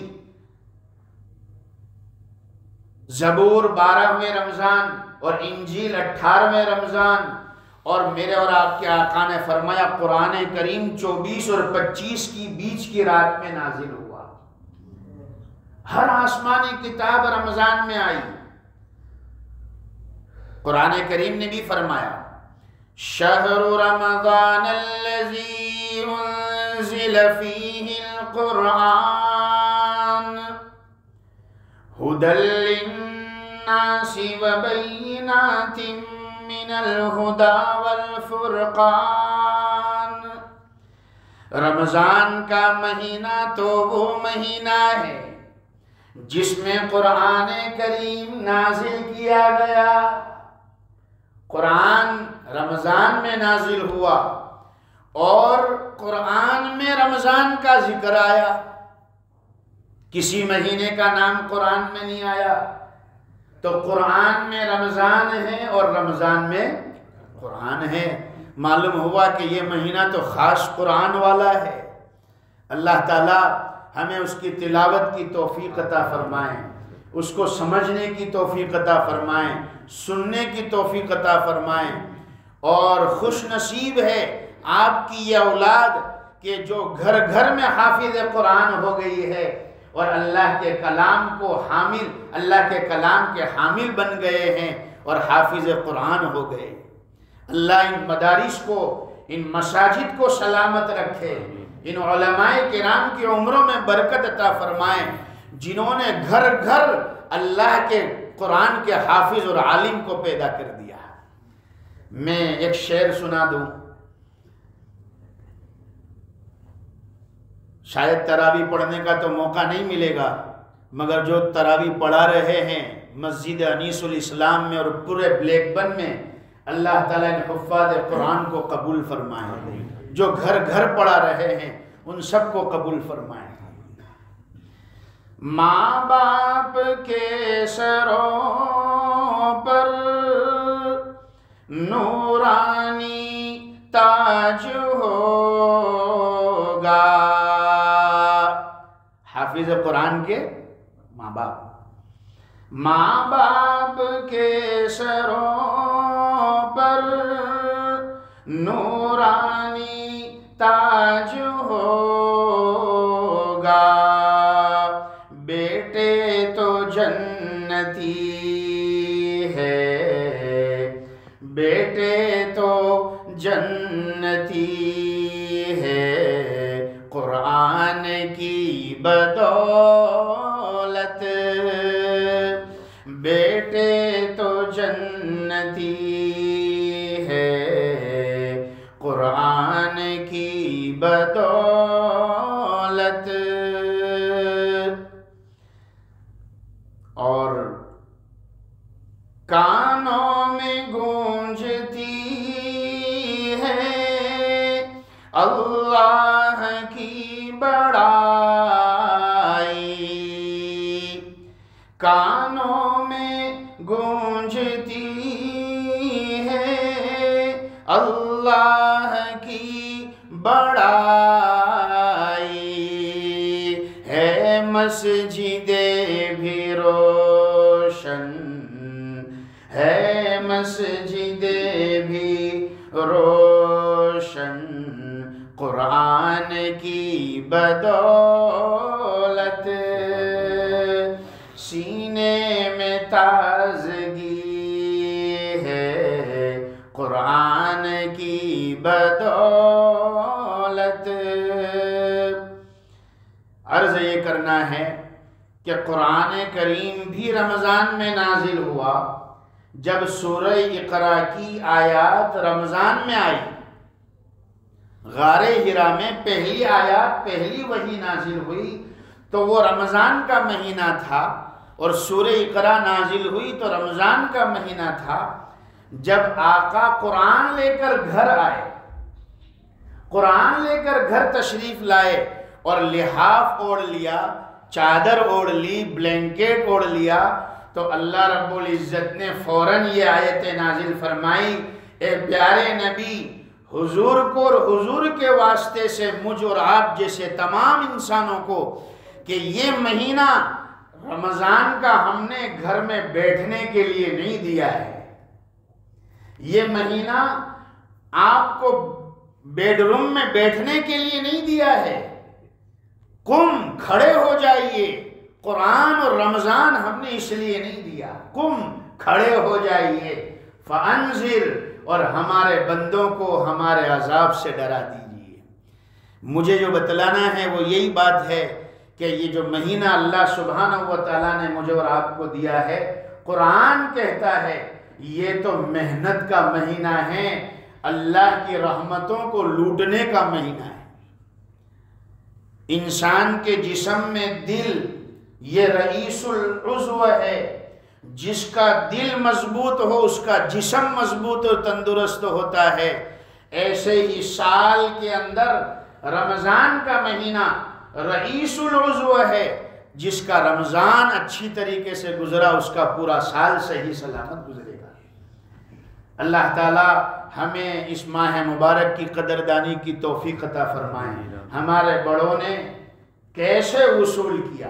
زبور 12ویں رمضان اور انجیل 18ویں رمضان، اور میرے اور آپ کے آقا نے فرمایا قرآن کریم 24 اور 25 کی بیچ کی رات میں نازل ہوا۔ ہر آسمانی کتاب رمضان میں آئی۔ قرآن کریم نے بھی فرمایا شہر رمضان الذی انزل فیہ القرآن ھدی للناس وبینات من الہدی والفرقان۔ رمضان کا مہینہ تو وہ مہینہ ہے جس میں قرآن کریم نازل کیا گیا۔ قرآن رمضان میں نازل ہوا اور قرآن میں رمضان کا ذکر آیا، کسی مہینے کا نام قرآن میں نہیں آیا۔ تو قرآن میں رمضان ہے اور رمضان میں قرآن ہے۔ معلوم ہوا کہ یہ مہینہ تو خاص قرآن والا ہے۔ اللہ تعالیٰ ہمیں اس کی تلاوت کی توفیق عطا فرمائیں، اس کو سمجھنے کی توفیق عطا فرمائیں، سننے کی توفیق عطا فرمائیں۔ اور خوش نصیب ہے آپ کی یہ اولاد کہ جو گھر گھر میں حافظ قرآن ہو گئی ہے اور اللہ کے کلام کو حامل، اللہ کے کلام کے حامل بن گئے ہیں اور حافظ قرآن ہو گئے۔ اللہ ان مدارس کو، ان مساجد کو سلامت رکھے، ان علماء کرام کی عمروں میں برکت عطا فرمائیں جنہوں نے گھر گھر اللہ کے قرآن کے حافظ اور عالم کو پیدا کر دیا۔ میں ایک شعر سنا دوں، شاید تراویح پڑھنے کا تو موقع نہیں ملے گا، مگر جو تراویح پڑھا رہے ہیں مسجد انیس الاسلام میں اور پورے بلیک بن میں، اللہ تعالیٰ نے حفاظ قرآن کو قبول فرمائے، جو گھر گھر پڑھا رہے ہیں ان سب کو قبول فرمائے۔ ماں باپ کے سروں پر نورانی تاج ہوگا۔ حافظ قرآن کے ماں باپ، ماں باپ کے سروں پر نورانی تاج ہوگا، بیٹے تو جنتی ہے، بیٹے تو جنتی ہے، قرآن کی بدولت، بیٹے تو جنتی ہے، قرآن کی بدولت۔ اور کانوں میں گونجتی ہے اللہ کی بڑائی، کانوں میں گونجتی ہے اللہ کی بڑائی، ہے مسجد بھی روشن، ہے مسجد بھی روشن، قرآن کی بدولت، سینے میں تازگی ہے قرآن کی بدولت۔ عرض یہ کرنا ہے کہ قرآن کریم بھی رمضان میں نازل ہوا جب سورہ اقرا کی آیات رمضان میں آئی۔ غار حرا میں پہلی آیات، پہلی وحی نازل ہوئی تو وہ رمضان کا مہینہ تھا، اور سورہ اقرا نازل ہوئی تو رمضان کا مہینہ تھا۔ جب آقا قرآن لے کر گھر آئے، قرآن لے کر گھر تشریف لائے اور لحاف اوڑھ لیا، چادر اوڑھ لی، بلینکٹ اوڑھ لیا، تو اللہ رب العزت نے فوراً یہ آیت نازل فرمائی، اے پیارے نبی، حضور کو اور حضور کے واسطے سے مجھ اور آپ جیسے تمام انسانوں کو، کہ یہ مہینہ رمضان کا ہم نے گھر میں بیٹھنے کے لیے نہیں دیا ہے، یہ مہینہ آپ کو بیڈ روم میں بیٹھنے کے لیے نہیں دیا ہے، قم، کھڑے ہو جائیے۔ قرآن اور رمضان ہم نے اس لیے نہیں دیا، قم، کھڑے ہو جائیے، فانذر، اور ہمارے بندوں کو ہمارے عذاب سے ڈرا دیجیے۔ مجھے جو بتلانا ہے وہ یہی بات ہے کہ یہ جو مہینہ اللہ سبحانہ و تعالیٰ نے مجھے اور آپ کو دیا ہے، قرآن کہتا ہے یہ تو محنت کا مہینہ ہے، اللہ کی رحمتوں کو لوٹنے کا مہینہ ہے۔ انسان کے جسم میں دل یہ رئیس العضو ہے، جس کا دل مضبوط ہو اس کا جسم مضبوط اور تندرست ہوتا ہے۔ ایسے ہی سال کے اندر رمضان کا مہینہ رئیس العضو ہے، جس کا رمضان اچھی طریقے سے گزرا اس کا پورا سال صحیح سلامت گزرے گا۔ اللہ تعالی ہمیں اس ماہ مبارک کی قدردانی کی توفیق عطا فرمائیں۔ ہمارے بڑوں نے کیسے وصول کیا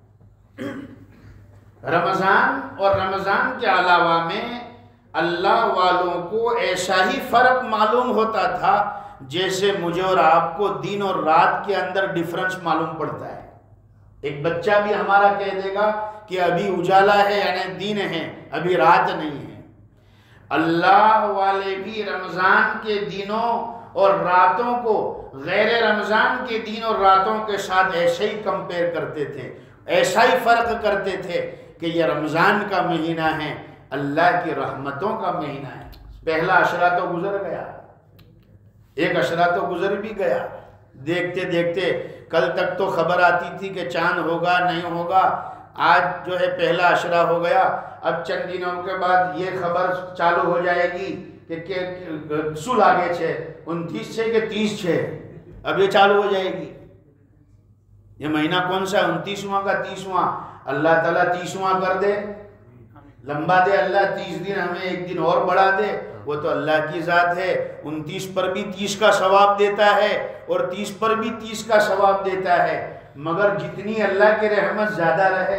رمضان، اور رمضان کے علاوہ میں اللہ والوں کو ایسا ہی فرق معلوم ہوتا تھا جیسے مجھے اور آپ کو دن اور رات کے اندر ڈیفرنس معلوم پڑتا ہے۔ ایک بچہ بھی ہمارا کہہ دے گا کہ ابھی اجالا ہے یعنی دن ہے، ابھی رات نہیں ہے۔ اللہ والے بھی رمضان کے دنوں اور راتوں کو غیر رمضان کے دن اور راتوں کے ساتھ ایسے ہی کمپیئر کرتے تھے، ایسا ہی فرق کرتے تھے کہ یہ رمضان کا مہینہ ہے، اللہ کی رحمتوں کا مہینہ ہے۔ پہلا عشرہ تو گزر گیا، ایک عشرہ تو گزر بھی گیا، دیکھتے دیکھتے کل تک تو خبر آتی تھی کہ چاند ہوگا نہیں ہوگا، آج جو ہے پہلا عشرہ ہو گیا، اب چند دنوں کے بعد یہ خبر چالو ہو جائے گی کہ سول آگے چھے 29 چھے کہ 30 چھے، اب یہ چالو ہو جائے گی۔ یہ مہینہ کون سا ہے؟ 29واں کا 30واں، اللہ تعالیٰ 30واں کر دے، لمبا دے اللہ، 30 دن ہمیں ایک دن اور بڑھا دے، وہ تو اللہ کی ذات ہے۔ 29 پر بھی 30 کا ثواب دیتا ہے اور 30 پر بھی 30 کا ثواب دیتا ہے، مگر جتنی اللہ کی رحمت زیادہ رہے۔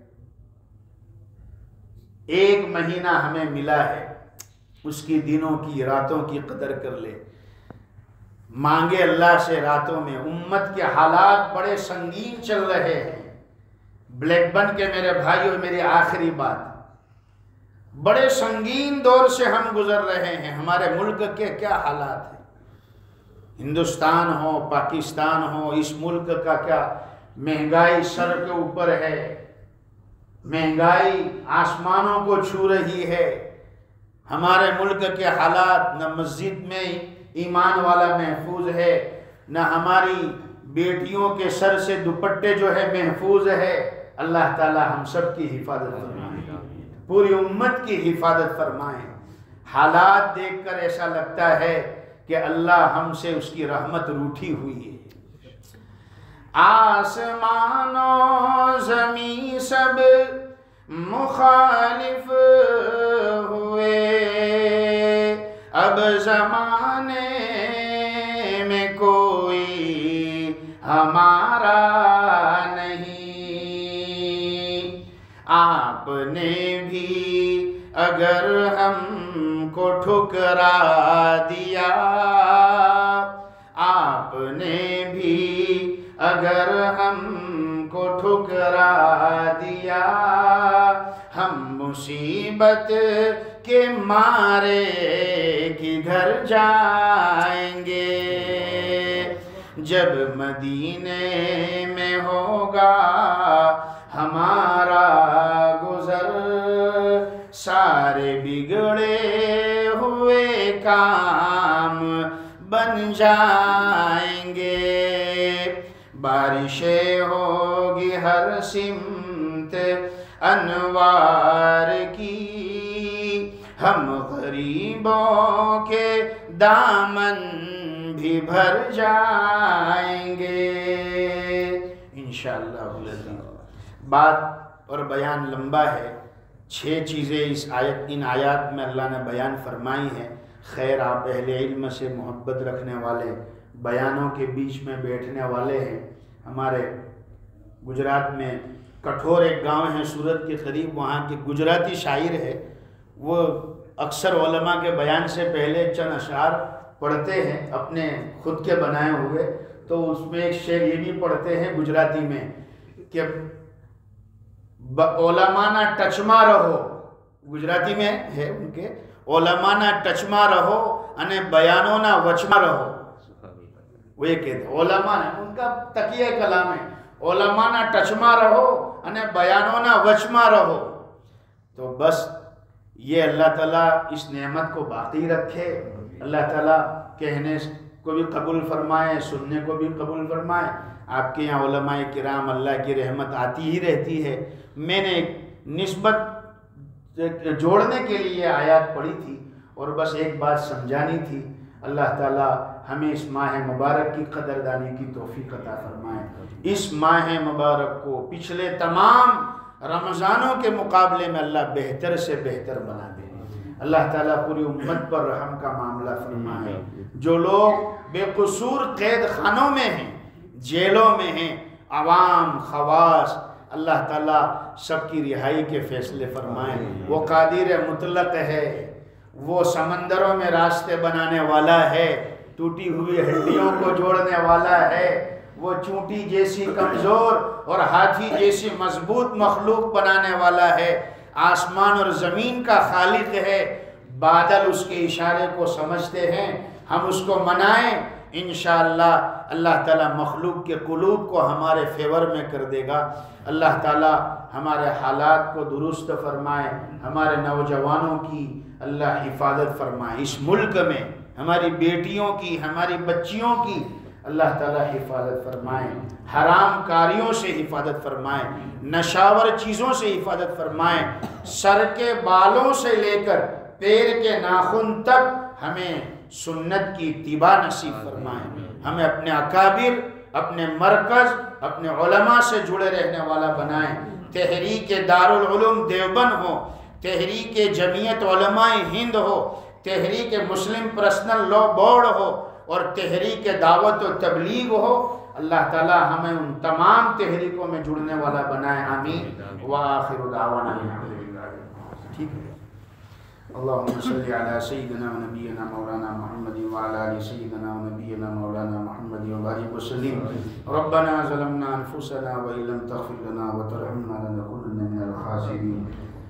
ایک مہینہ ہمیں ملا ہے، اس کی دنوں کی راتوں کی قدر کر لے، مانگے اللہ سے راتوں میں۔ امت کے حالات بڑے سنگین چل رہے ہیں، بلیک بن کے میرے بھائیوں، میری آخری بات، بڑے سنگین دور سے ہم گزر رہے ہیں۔ ہمارے ملک کے کیا حالات ہیں، ہندوستان ہو پاکستان ہو، اس ملک کا کیا مہنگائی سر کے اوپر ہے، مہنگائی آسمانوں کو چھو رہی ہے۔ ہمارے ملک کے حالات، نہ مسجد میں ایمان والا محفوظ ہے، نہ ہماری بیٹیوں کے سر سے دوپٹے جو ہے محفوظ ہے۔ اللہ تعالی ہم سب کی حفاظت فرمائے، پوری امت کی حفاظت فرمائے۔ حالات دیکھ کر ایسا لگتا ہے کہ اللہ ہم سے اس کی رحمت روٹھی ہوئی ہے۔ آسمان و زمین سب مخالف ہوئے، اب زمانے میں کوئی ہمارا نہیں۔ آپ نے بھی اگر ہم کو ٹھکرا دیا، آپ نے بھی اگر ہم کو ٹھکرا دیا، ہم مصیبت کے مارے کدھر جائیں گے؟ جب مدینے میں ہوگا ہمارا گزر، سارے بگڑے ہوئے کام بن جائیں گے۔ بارشیں ہوگی ہر سمت انوار کی، ہم غریبوں کے دامن بھی بھر جائیں گے انشاءاللہ۔ بات اور بیان لمبا ہے، 6 چیزیں ان آیات میں اللہ نے بیان فرمائی ہیں۔ خیر آپ اہل علم سے محبت رکھنے والے، بیانوں کے بیچ میں بیٹھنے والے ہیں۔ ہمارے گجرات میں کٹھور ایک گاؤں ہے سورت کے قریب، وہاں کے گجراتی شاعر ہے، وہ اکثر علماء کے بیان سے پہلے چند اشعار پڑھتے ہیں اپنے خود کے بنائے ہوئے، تو اس میں ایک شعر یہ بھی پڑھتے ہیں گجراتی میں کہ علماء نہ ٹچما رہو، گجراتی میں ہے ان کے، علماء نہ ٹچما رہو انے بیانوں نہ وچما رہو۔ وہ یہ کہتے ہیں علماء نہ، ان کا تقیہ کلام ہے، علماء نہ ٹچما رہو انے بیانوں نہ وچما رہو۔ تو بس یہ اللہ تعالیٰ اس نعمت کو باقی رکھے، اللہ تعالیٰ کہنے کو بھی قبول فرمائے، سننے کو بھی قبول فرمائے۔ آپ کے یہاں علماء کرام اللہ کی رحمت آتی ہی رہتی ہے۔ میں نے نسبت جوڑنے کے لیے آیات پڑھی تھی اور بس ایک بات سمجھانی تھی۔ اللہ تعالیٰ ہمیں اس ماہ مبارک کی قدردانی کی توفیق عطا فرمائے۔ اس ماہ مبارک کو پچھلے تمام رمضانوں کے مقابلے میں اللہ بہتر سے بہتر بنا دے۔ اللہ تعالیٰ پوری امت پر رحم کا معاملہ فرمائے۔ جو لوگ بے قصور قید خانوں میں ہیں، جیلوں میں ہیں، عوام خواص، اللہ تعالیٰ سب کی رہائی کے فیصلے فرمائیں۔ وہ قادر مطلق ہے، وہ سمندروں میں راستے بنانے والا ہے، ٹوٹی ہوئی ہڈیوں کو جوڑنے والا ہے، وہ چونٹی جیسی کمزور اور ہاتھی جیسی مضبوط مخلوق بنانے والا ہے، آسمان اور زمین کا خالق ہے۔ بادل اس کے اشارے کو سمجھتے ہیں، ہم اس کو منائیں، انشاءاللہ اللہ تعالیٰ مخلوق کے قلوب کو ہمارے فیور میں کر دے گا۔ اللہ تعالیٰ ہمارے حالات کو درست فرمائے، ہمارے نوجوانوں کی اللہ حفاظت فرمائے، اس ملک میں ہماری بیٹیوں کی، ہماری بچیوں کی اللہ تعالیٰ حفاظت فرمائے، حرام کاریوں سے حفاظت فرمائے، نشاور چیزوں سے حفاظت فرمائے، سر کے بالوں سے لے کر پیر کے ناخن تک ہمیں سنت کی اتباع نصیب فرمائے، ہمیں اپنے اکابر، اپنے مرکز، اپنے علماء سے جڑے رہنے والا بنائیں۔ تحریک دارالعلوم دیوبند ہو، تحریک جمعیت علماء ہند ہو، تحریک مسلم پرسنل لاء بورڈ ہو اور تحریک دعوت و تبلیغ ہو، اللہ تعالیٰ ہمیں ان تمام تحریکوں میں جڑنے والا بنائے، آمین۔ وآخر دعوانا ٹھیک ہے۔ اللہم صلی علی سیدنا و نبینا مولانا محمد وعلی آل سیدنا و نبینا مولانا محمد وبارک وسلم۔ ربنا ظلمنا انفسنا وإن لم تغفر لنا وترحمنا لنكونن من الخاسرین۔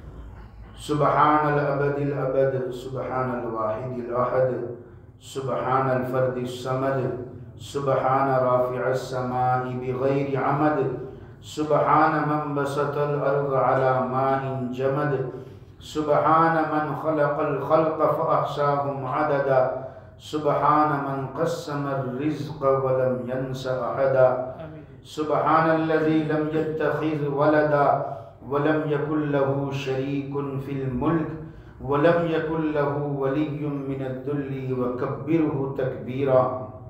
سبحان الابد الابد، سبحان الواحد الاحد، سبحان الفرد الصمد، سبحان رافع السماء بغیر عمد، سبحان من بسط الارض على ماء جمد، سبحان من خلق الخلق فأحصاهم عددا، سبحان من قسم الرزق ولم ينس أحدا، سبحان الذي لم يتخذ ولدا ولم يكن له شريك في الملك ولم يكن له ولي من الذل وكبره تكبيرا۔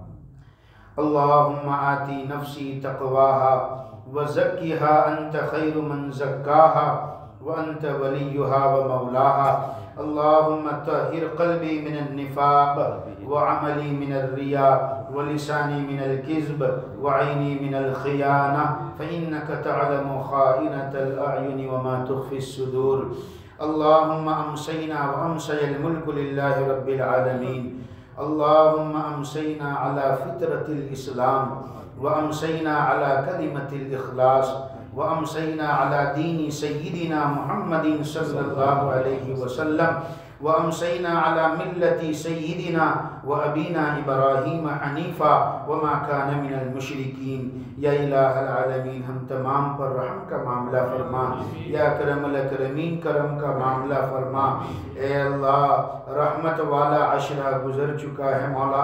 اللهم آتي نفسي تقواها وزكها أنت خير من زكاها وأنت وليها ومولاها۔ اللهم طهر قلبي من النفاق وعملي من الرياء ولساني من الكذب وعيني من الخيانة، فإنك تعلم خائنة الأعين وما تخفي الصدور۔ اللهم أمسينا وأمسي الملك لله رب العالمين، اللهم أمسينا على فطرة الإسلام وأمسينا على كلمة الإخلاص وأمسينا على دين سيدنا محمد صلى الله عليه وسلم وأمسينا على ملة سيدنا وأبينا إبراهيم حنيفا وما كان من المشركين۔ یا الہ العالمین ہم تمام پر رحم کا معاملہ فرما، یا کرم الاکرمین کرم کا معاملہ فرما۔ اے اللہ رحمت والا عشرہ گزر چکا ہے مولا،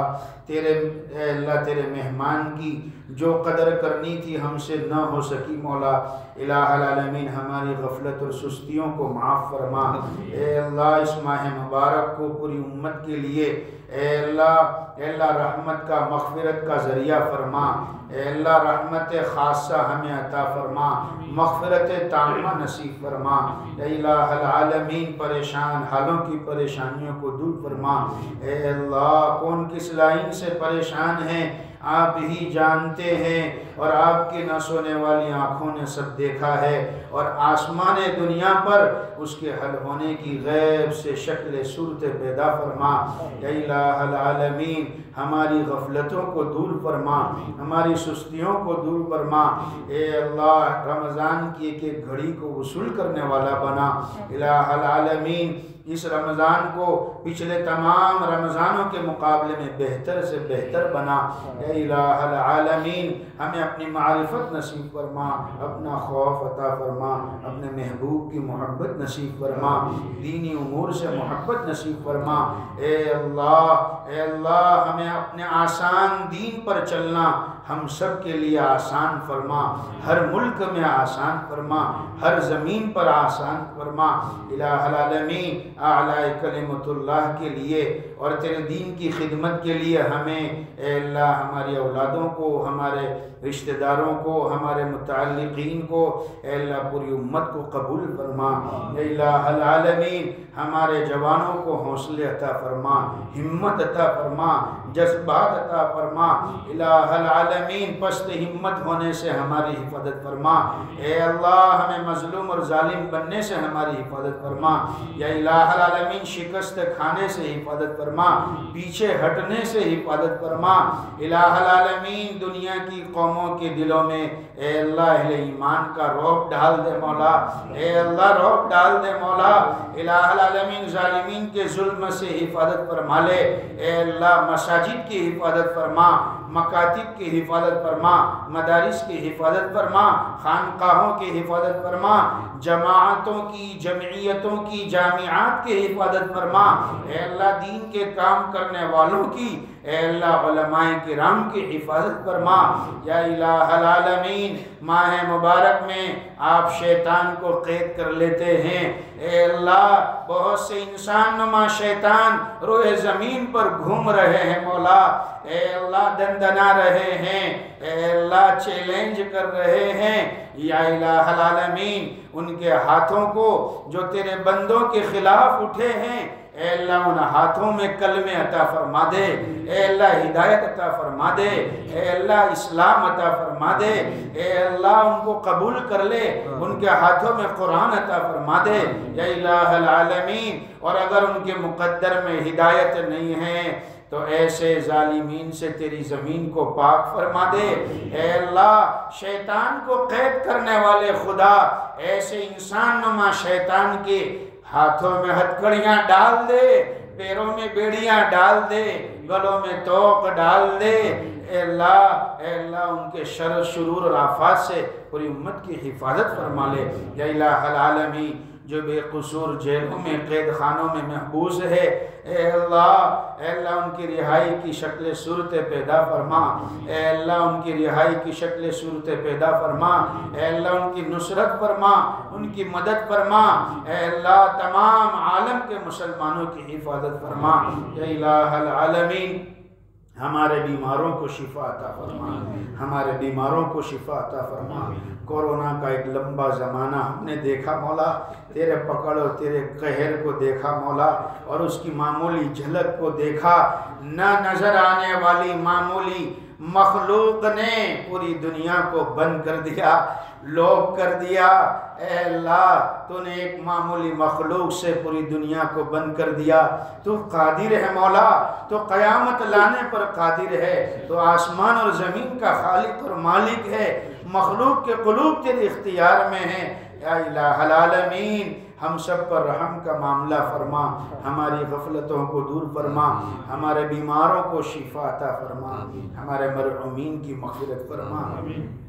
اے اللہ تیرے مہمان کی جو قدر کرنی تھی ہم سے نہ ہو سکی مولا، الہ العالمین ہماری غفلت اور سستیوں کو معاف فرما۔ اے اللہ اس ماہ مبارک کو پوری امت کے لیے اے اللہ رحمت کا مغفرت کا ذریعہ فرما۔ اے اللہ رحمت خاصہ ہمیں عطا فرما، مغفرت تامہ نصیب فرما۔ اے الہ العالمین پریشان حالوں کی پریشانیوں کو دور فرما۔ اے اللہ کون کس لائن سے پریشان ہیں آپ ہی جانتے ہیں، اور آپ کی نہ سونے والی آنکھوں نے سب دیکھا ہے، اور آسمان دنیا پر اس کے حل ہونے کی غیب سے شکل صورت پیدا فرما۔ اے الہ العالمین ہماری غفلتوں کو دور فرما، ہماری سستیوں کو دور فرما۔ اے اللہ رمضان کی ایک ایک گھڑی کو وصول کرنے والا بنا۔ الہ العالمین اس رمضان کو پچھلے تمام رمضانوں کے مقابلے میں بہتر سے بہتر بنا۔ اے الہ العالمین ہمیں اپنی معرفت نصیب فرما، اپنا خوف عطا فرما، اپنے محبوب کی محبت نصیب فرما، دینی امور سے محبت نصیب فرما۔ اے اللہ ہمیں اپنے آسان دین پر چلنا ہم سب کے لیے آسان فرما، ہر ملک میں آسان فرما، ہر زمین پر آسان فرما۔ الہ العالمین اعلی کلمت اللہ کے لیے اور تیرے دین کی خدمت کے لیے ہمیں اے اللہ ہماری اولادوں کو، ہمارے رشتہ داروں کو، ہمارے متعلقین کو اے اللہ پوری امت کو قبول فرما۔ اے الہ العالمین ہمارے جوانوں کو حوصلے عطا فرما، ہمت عطا فرما، جذبات عطا فرما۔ الہ العالمین پست ہمت ہونے سے ہماری حفاظت فرما۔ اے اللہ ہمیں مظلوم اور ظالم بننے سے ہماری حفاظت فرما۔ یا الہ العالمین شکست کھانے سے حفاظت فرما، پیچھے ہٹنے سے حفاظت فرما۔ الہ العالمین دنیا کی قوموں کے دلوں میں اے اللہ اہل ایمان کا رعب ڈال دے مولا، اے اللہ رعب ڈال دے مولا۔ الہ العالمین ظالمین کے ظلم سے حفاظت فرما لے، اے اللہ مساجد کی حفاظت فرما، مکاتب کی حفاظت فرما، مدارس کی حفاظت فرما، خانقاہوں کی حفاظت فرما، جماعتوں کی، جمعیتوں کی، جامعات کی حفاظت فرما۔ اے اللہ دین کے کام کرنے والوں کی، اے اللہ علماء کرام کی حفاظت فرما۔ یا الہ العالمین ماہ مبارک میں آپ شیطان کو قید کر لیتے ہیں، اے اللہ بہت سے انسان نما شیطان روئے زمین پر گھوم رہے ہیں مولا، اے اللہ دندنا رہے ہیں، اے اللہ چیلنج کر رہے ہیں۔ یا الہ العالمین ان کے ہاتھوں کو جو تیرے بندوں کے خلاف اٹھے ہیں اے اللہ ان ہاتھوں میں کلمے عطا فرما دے، اے اللہ ہدایت عطا فرما دے، اے اللہ اسلام عطا فرما دے، اے اللہ ان کو قبول کر لے، ان کے ہاتھوں میں قرآن عطا فرما دے یا الہ العالمین۔ اور اگر ان کے مقدر میں ہدایت نہیں ہے تو ایسے ظالمین سے تیری زمین کو پاک فرما دے، اے اللہ شیطان کو قید کرنے والے خدا ایسے انسان نما شیطان کے ہاتھوں میں ہتھکڑیاں ڈال دے، پیروں میں بیڑیاں ڈال دے، گلوں میں توق ڈال دے، اے اللہ ان کے شر شرور اور آفات سے پوری امت کی حفاظت فرما لے یا الہ العالمین۔ جو بے قصور جیلوں میں قید خانوں میں محبوس ہے اے اللہ ان کی رہائی کی شکل صورت پیدا فرما، اے اللہ ان کی رہائی کی شکل صورت پیدا فرما، اے اللہ ان کی نصرت فرما، ان کی مدد فرما، اے اللہ تمام عالم کے مسلمانوں کی حفاظت فرما یا الہ العالمین۔ ہمارے بیماروں کو شفا عطا فرما، ہمارے بیماروں کو شفا عطا فرما۔ کورونا کا ایک لمبا زمانہ ہم نے دیکھا مولا، تیرے پکڑ اور تیرے قہر کو دیکھا مولا، اور اس کی معمولی جھلک کو دیکھا۔ نہ نظر آنے والی معمولی مخلوق نے پوری دنیا کو بند کر دیا، لوگ کر دیا۔ اے اللہ تو نے ایک معمولی مخلوق سے پوری دنیا کو بند کر دیا۔ تو قادر ہے مولا، تو قیامت لانے پر قادر ہے، تو آسمان اور زمین کا خالق اور مالک ہے، مخلوق کے قلوب تیرے اختیار میں ہیں۔ یا الہ العالمین ہم سب پر رحم کا معاملہ فرما، ہماری غفلتوں کو دور فرما، ہمارے بیماروں کو شفا عطا فرما، ہمارے مرحومین کی مغفرت فرما۔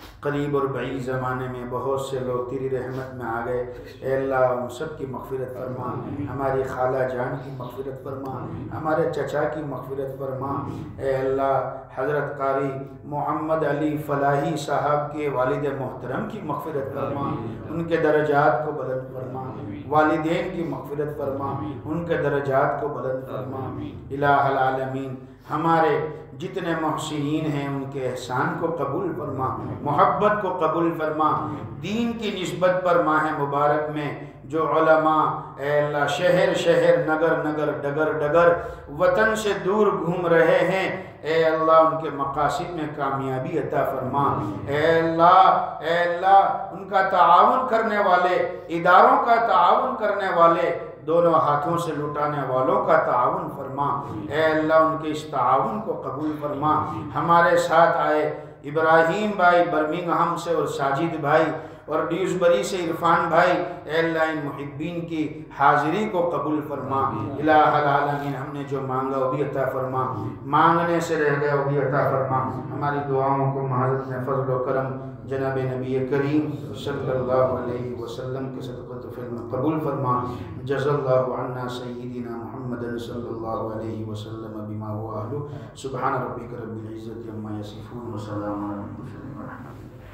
قریب اور بعید زمانے میں بہت سے لوگ تیری رحمت میں آ گئے، اے اللہ ان سب کی مغفرت فرما، ہماری خالہ جان کی مغفرت فرما، ہمارے چچا کی مغفرت فرما، اے اللہ حضرت قاری محمد علی فلاحی صاحب کے والد محترم کی مغفرت فرما، ان کے درجات کو بلند فرما، والدین کی مغفرت فرما، ان کے درجات کو بلند فرما، الہ العالمین ہمارے جتنے محسنین ہیں ان کے احسان کو قبول فرما، محبت کو قبول فرما، دین کی نسبت پر ماہ مبارک میں جو علماء اے اللہ شہر شہر نگر نگر ڈگر ڈگر وطن سے دور گھوم رہے ہیں، اے اللہ ان کے مقاصد میں کامیابی عطا فرما، اے اللہ ان کا تعاون کرنے والے، اداروں کا تعاون کرنے والے، دونوں ہاتھوں سے لٹانے والوں کا تعاون فرما، اے اللہ ان کے اس تعاون کو قبول فرما۔ ہمارے ساتھ آئے ابراہیم بھائی برمنگھم سے اور ساجد بھائی اور ڈیوزبری سے عرفان بھائی، اے اللہ ان محبین کی حاضری کو قبول فرما، الہ العالمین ہم نے جو مانگا وہ بھی عطا فرما، مانگنے سے رہ گیا وہ بھی عطا فرما، ہماری دعاؤں کو محض میں فضل و کرم جناب نبی کریم صلی اللہ علیہ وسلم کے صدقۃ فلم قبول فرما، جزا اللہ عنا سیدنا محمد صلی اللہ علیہ وسلم بما هو اہلہ، سبحان ربک رب العزت عما یصفون وسلام علی المرسلین ورحمۃ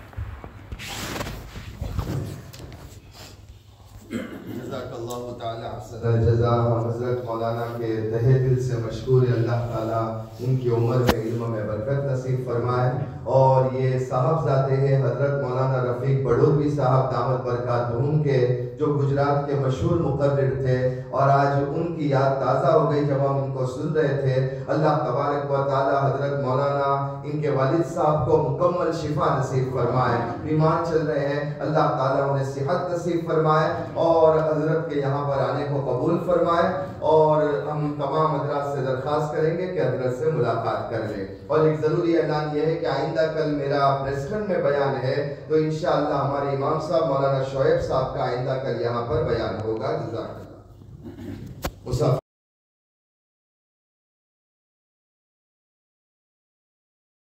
جزاک اللہ تعالی احسن الجزا۔ حضرت مولانا کے تہہ دل سے مشکور اللہ تعالیٰ ان کی عمر میں علم میں برکت نصیب فرمائے، اور یہ صاحبزادے ہیں حضرت مولانا رفیق بڑوروی صاحب دامت برکاتہم کے، جو گجرات کے مشہور مقرر تھے، اور آج ان کی یاد تازہ ہو گئی جب ہم ان کو سن رہے تھے۔ اللہ تبارک و تعالی حضرت مولانا ان کے والد صاحب کو مکمل شفا نصیب فرمائے، بیمار چل رہے ہیں، اللہ تعالیٰ انہیں صحت نصیب فرمائے اور حضرت کے یہاں پر آنے کو قبول فرمائے، اور ہم تمام حضرات سے درخواست کریں گے کہ حضرت سے ملاقات کر لیں۔ اور ایک ضروری اعلان یہ ہے کہ آئندہ کل میرا پریسکن میں بیان ہے، تو انشاءاللہ ہمارے امام صاحب مولانا شعیب صاحب کا آئندہ کل یہاں پر بیان ہوگا۔ جزاک اللہ۔